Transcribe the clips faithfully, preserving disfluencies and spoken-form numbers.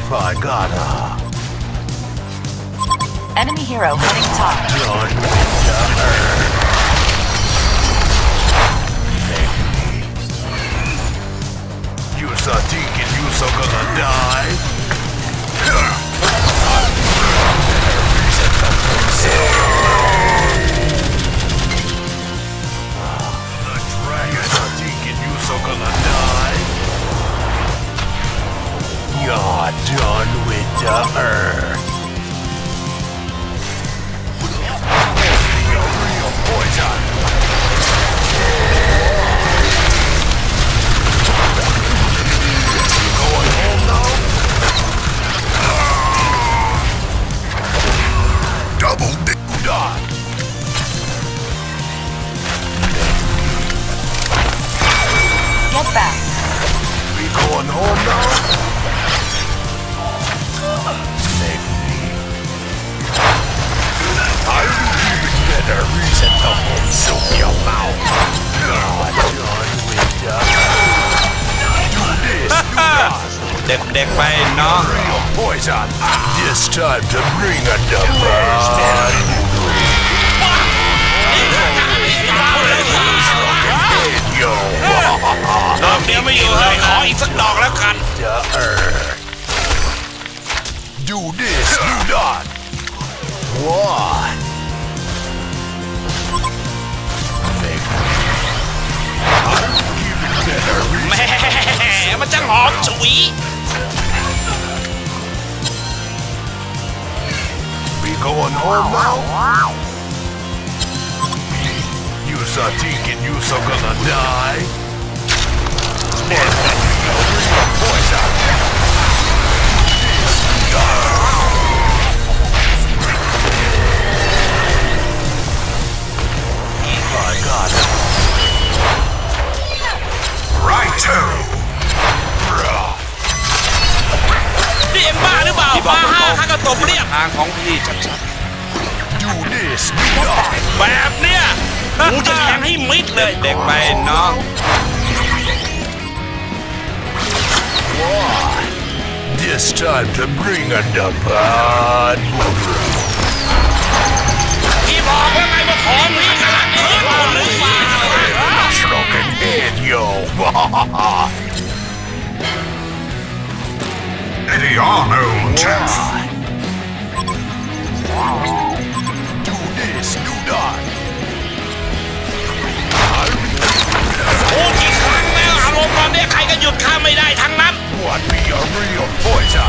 If I gotta. Enemy hero heading top. Done with the earth. You so thinking you so gonna die? You so thinking you so gonna die? You're done with the earth. Real poison. Going home now? Double dot. Get back. We going home now? Make me. I will even get a reason to home soak your mouth. Not done with the do this, do that. เด็กๆไปน้อง Real poison. It's time to bring a demand. Yo. ดอกเดียวไม่อยู่เลยขออีกสักดอกแล้วกัน The earth. Do this, do that. What? Make me. I'll give it better แหม่มันจังหอมฉุย We going home now? You so thinking you so gonna die? Real poison. I got it. Right to. นี่เอ็มบ้าหรือเปล่าบ้าห้าข้าก็ตบเรียกทางของพี่ชัด Do this, do that. ๆแบบเนี้ยกูจะแทงให้มิดเลยเด็กไปน้อง What? This time to bring a demand. พี่บอกว่าไงว่าของมีขนาดนี้หรือเปล่า Smoking head, yo. Eddie Arnold. Do this, do that. โอ้กี่ครั้งแล้วอารมณ์ตอนนี้ใครก็หยุดข้าไม่ได้ทั้งนั้น What be a real poison?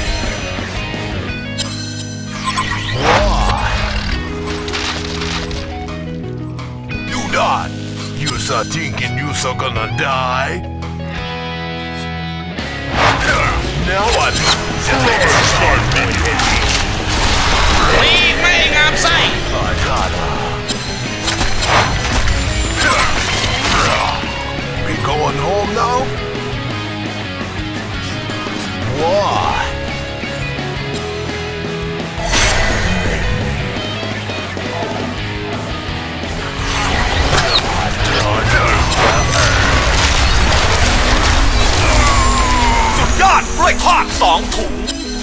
What? Do that. You so thinking you so gonna die? Now what? Start with it. มีไม่งามไส้ I gotta. We going home now? What? God กล้วยทอดสองถุง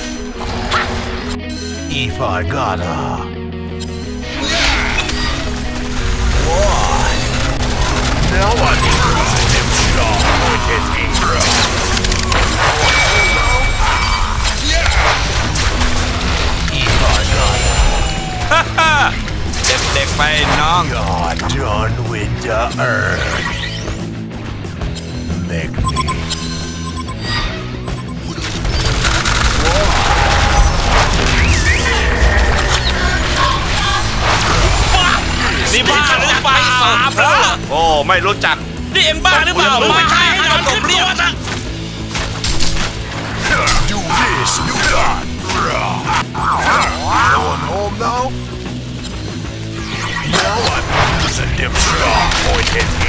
If I gotta. What? Now I need to lose him strong with his intro. If I gotta. เด็กๆไปน้อง You're done with the earth. Make me. นี่บ้าหรือเปล่าโอ้ไม่รู้จักนี่เอ็มบ้าหรือเปล่าไม่ใช่ให้เราตบเรียกนะ Do this, do that. Going home now? Now I'm using them strong pointed me.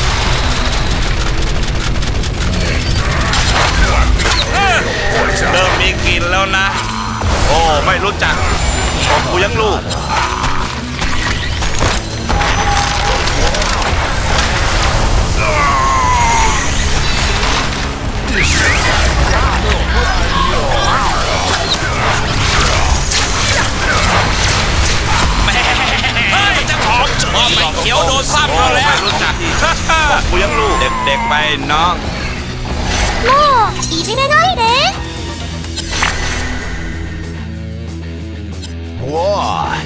เริ่มมีกลิ่นแล้วนะ โอ้ไม่รู้จักผมกูยังลูก This นซ้ำเขาแล้วรู้จักบอกกูยังลูกเด็กๆไปน้องもういじめないで What?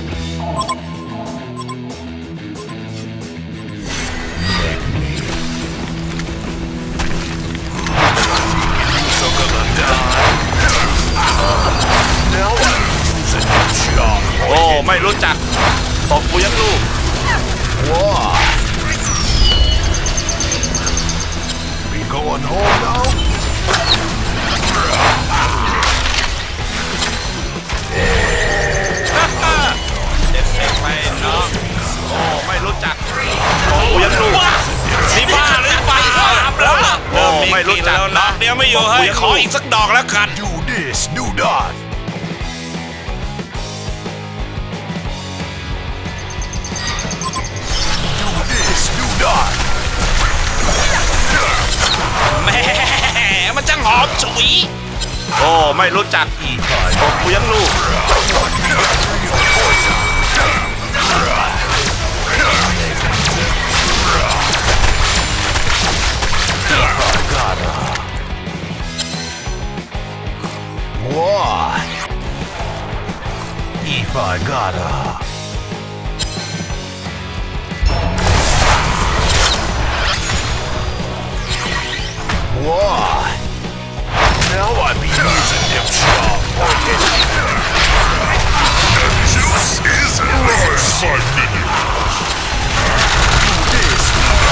Now I'm using the job. โอ้ไม่รู้จักตบกูยังลูก What? We going home now? เด็กๆไปน้องโอ้ไม่รู้จักกูยังลูกนี่บ้าหรือไปสามแล้วโอ้ไม่รู้จักแล้วนะเดี๋ยวไม่อยู่ให้ขออีกสักดอกแล้วกัน Do this, do that. Do this, do that. แหม่มันจังหอมฉุยโอ้ไม่รู้จักตบกูยังลูก What? If I gotta. What? Now I be using them sharp pockets. The juice is ours. This.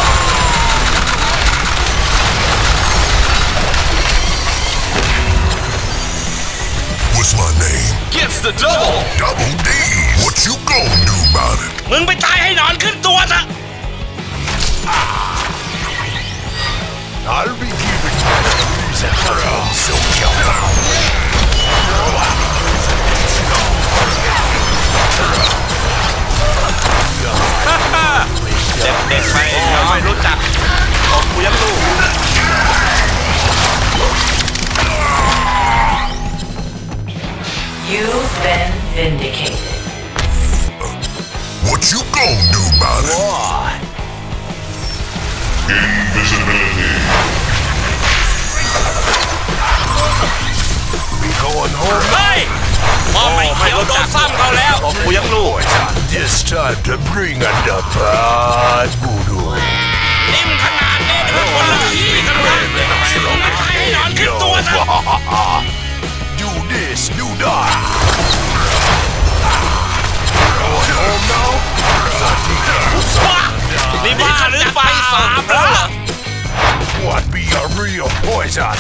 What's my name? Gets the double Double D's. What you gonna do about it? มึงไปตายให้นอนขึ้นตัวซะ I'll be keeping my reason for them silk your mouth. Now I'm using them strong. เด็กๆไปน้องไม่รู้จักตบกูยังลูก You've been vindicated. What you gonna do about it? What? Invisibility. We going home? เฮ้ยมองไม่เขียวโดนซ้ำเขาแล้วตบกูยังลูก This time to bring on the bad voodoo. นิ่มขนาดนี้เป็นคนละที่กันวะมึงไปตายให้นอนขึ้นตัวซะ Do this, do that. Going home now? นี่บ้าหรือไปสามแล้วเหรอ What be a real poison?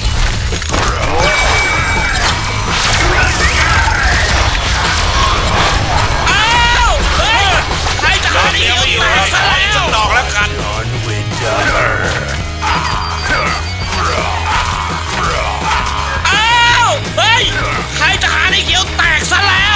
อ้าวเฮ้ยใครจะหาเดียวอยู่ให้ขออีกสักดอกแล้วกัน On with the earth. อ้าวเฮ้ยใครจะหาได้เขียวแตกซะแล้ว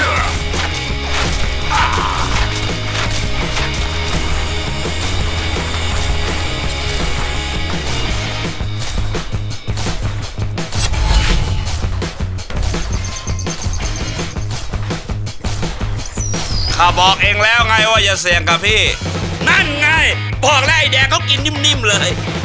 ข้าบอกเองแล้วไงว่าอย่าเสี่ยงกับพี่ นั่นไงบอกแล้วไอ้แดงเขากินนิ่มๆเลย